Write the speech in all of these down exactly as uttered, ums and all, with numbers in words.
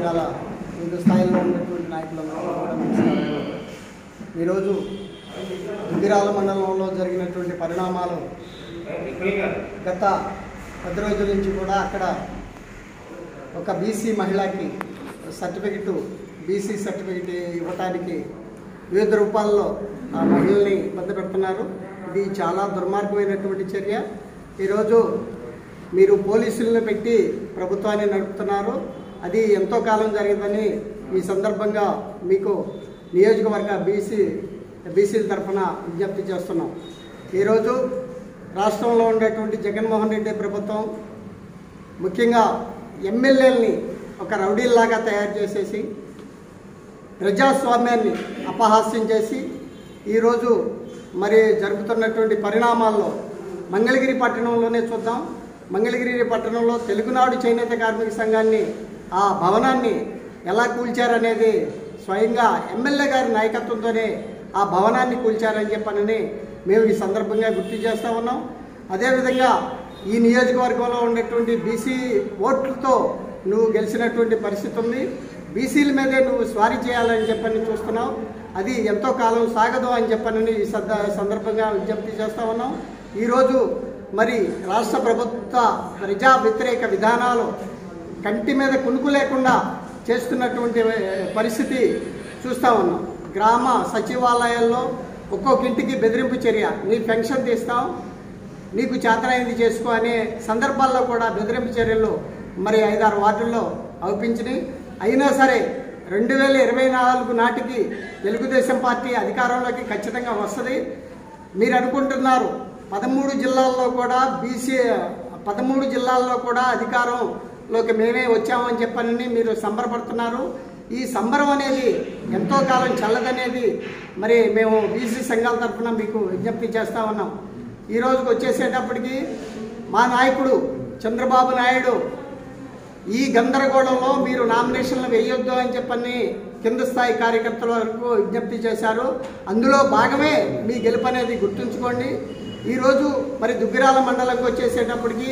సంఘాల వివిధ స్థాయిలో ఉన్నటువంటి నాయకులందరూ కూడా నమస్కారం. ఈరోజు దుగ్గిరాల మండలంలో జరిగినటువంటి పరిణామాలు గత పది రోజుల నుంచి కూడా అక్కడ ఒక బీసీ మహిళకి సర్టిఫికెట్ బీసీ సర్టిఫికెట్ ఇవ్వటానికి వివిధ రూపాల్లో ఆ మహిళల్ని ఇబ్బంది పెడుతున్నారు. ఇది చాలా దుర్మార్గమైనటువంటి చర్య. ఈరోజు మీరు పోలీసులను పెట్టి ప్రభుత్వాన్ని నడుపుతున్నారు. అది ఎంతో కాలం జరిగిందని ఈ సందర్భంగా మీకు నియోజకవర్గ బీసీ బీసీల తరఫున విజ్ఞప్తి చేస్తున్నాం. ఈరోజు రాష్ట్రంలో ఉండేటువంటి జగన్మోహన్ రెడ్డి ప్రభుత్వం ముఖ్యంగా ఎమ్మెల్యేలని ఒక రౌడీల్లాగా తయారు చేసేసి ప్రజాస్వామ్యాన్ని అపహాస్యం చేసి ఈరోజు మరి జరుగుతున్నటువంటి పరిణామాల్లో మంగళగిరి పట్టణంలోనే చూద్దాం. మంగళగిరి పట్టణంలో తెలుగునాడు చేనేత కార్మిక సంఘాన్ని ఆ భవనాన్ని ఎలా కూల్చారనేది స్వయంగా ఎమ్మెల్యే గారి నాయకత్వంతోనే ఆ భవనాన్ని కూల్చారని చెప్పనని మేము ఈ సందర్భంగా గుర్తు చేస్తూ ఉన్నాం. అదేవిధంగా ఈ నియోజకవర్గంలో ఉన్నటువంటి బీసీ ఓట్లతో నువ్వు గెలిచినటువంటి పరిస్థితి ఉంది. బీసీల మీదే నువ్వు స్వారీ చేయాలని చెప్పని చూస్తున్నావు. అది ఎంతో కాలం సాగదు అని చెప్పనని ఈ సందర్భంగా విజ్ఞప్తి చేస్తూ ఉన్నాం. ఈరోజు మరి రాష్ట్ర ప్రభుత్వ ప్రజా వ్యతిరేక విధానాలు కంటి మీద కునుకు లేకుండా చేస్తున్నటువంటి పరిస్థితి చూస్తూ ఉన్నాం. గ్రామ సచివాలయాల్లో ఒక్కొక్క ఇంటికి బెదిరింపు చర్య, నీ పెన్షన్ తీస్తాం, నీకు చేతనైంది చేసుకో అనే సందర్భాల్లో కూడా బెదిరింపు చర్యలు మరి ఐదారు వార్డుల్లో అవుపించినాయి. అయినా సరే రెండు వేల ఇరవై నాలుగు నాటికి తెలుగుదేశం పార్టీ అధికారంలోకి ఖచ్చితంగా వస్తుంది. మీరు అనుకుంటున్నారు పదమూడు జిల్లాల్లో కూడా బీసీ పదమూడు జిల్లాల్లో కూడా అధికారంలోకి మేమే వచ్చామని చెప్పని మీరు సంబరపడుతున్నారు. ఈ సంబరం అనేది ఎంతో కాలం చల్లదనేది మరి మేము బీసీ సంఘాల తరఫున మీకు విజ్ఞప్తి చేస్తూ ఉన్నాం. ఈ రోజుకి వచ్చేసేటప్పటికి మా నాయకుడు చంద్రబాబు నాయుడు ఈ గందరగోళంలో మీరు నామినేషన్లు వేయొద్దు అని చెప్పని కింద స్థాయి కార్యకర్తల వరకు విజ్ఞప్తి చేశారు. అందులో భాగమే మీ గెలుపు అనేది గుర్తుంచుకోండి. ఈరోజు మరి దుగ్గిరాల మండలంకి వచ్చేసేటప్పటికి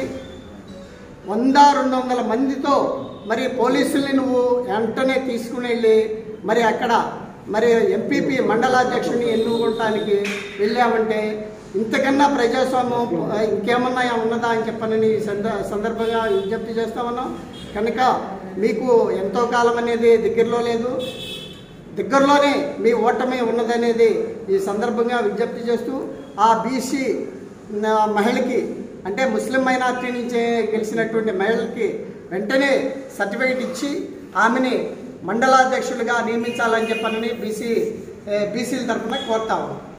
వంద రెండు వందల మందితో మరి పోలీసుల్ని నువ్వు వెంటనే తీసుకుని వెళ్ళి మరి అక్కడ మరి ఎంపీపీ మండలాధ్యక్షుడిని ఎన్నుకోవటానికి వెళ్ళామంటే ఇంతకన్నా ప్రజాస్వామ్యం ఇంకేమన్నా ఉన్నదా అని చెప్పనని సందర్భంగా విజ్ఞప్తి చేస్తా ఉన్నాం. కనుక మీకు ఎంతో కాలం అనేది దగ్గరలో లేదు, దగ్గరలోనే మీ ఓటమి ఉన్నదనేది ఈ సందర్భంగా విజ్ఞప్తి చేస్తూ ఆ బీసీ మహిళకి అంటే ముస్లిం మైనార్టీ నుంచే గెలిచినటువంటి మహిళలకి వెంటనే సర్టిఫికేట్ ఇచ్చి ఆమెని మండలాధ్యక్షులుగా నియమించాలని చెప్పనని బీసీ బీసీల తరఫున కోరుతాము.